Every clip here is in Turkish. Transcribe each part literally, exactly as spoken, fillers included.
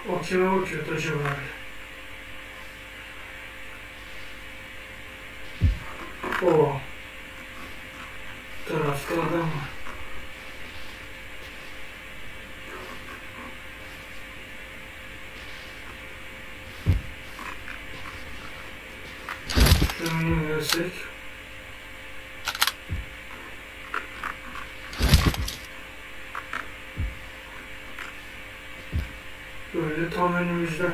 O kime bakıyordu acaba? O tarafta adam var. Şunu indirsek. Böyle tam önümüzde.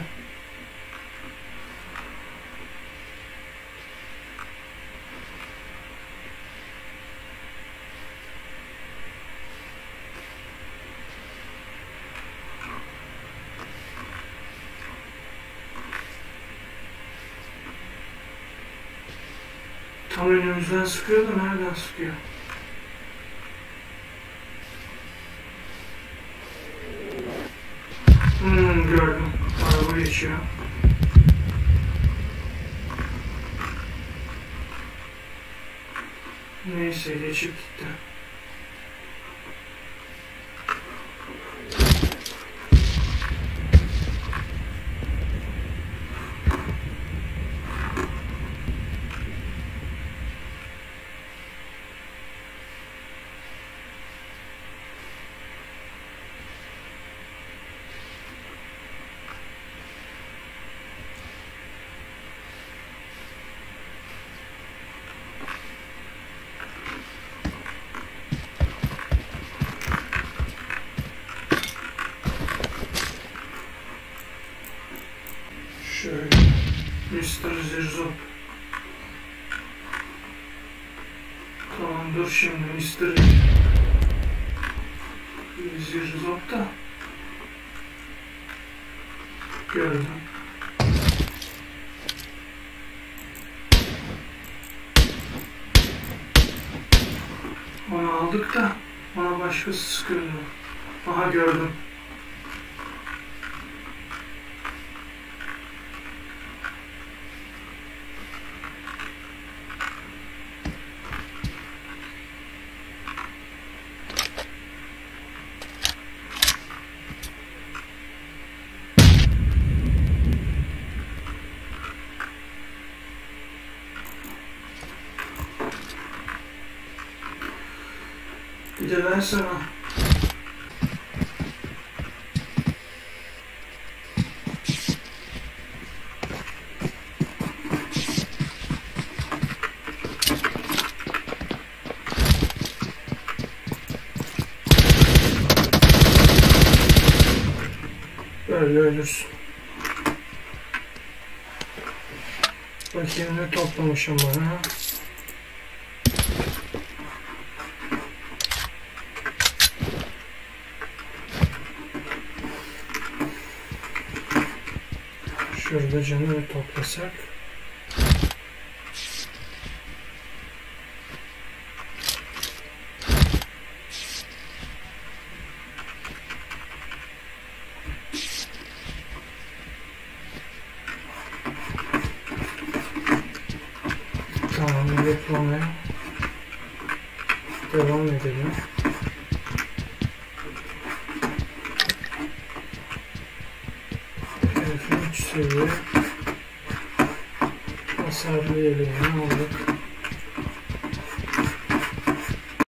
Tam önümüzden sıkıyor da nereden sıkıyor? Hmm, gördüm. Araba geçiyor. Neyse geçip gitti. Şöyle, mister Zirzop. Tamam dur şimdi mister Zirzop da gördüm. Onu aldık da ona başkası sıkıyordu. Aha gördüm. Bir de ben sana böyle ölürsün. Bakayım ne toplamışım bana. Şurada canını toplasak. Tamam, yedeklemeye devam edelim. üç seviye hasarlı yeleğini aldık.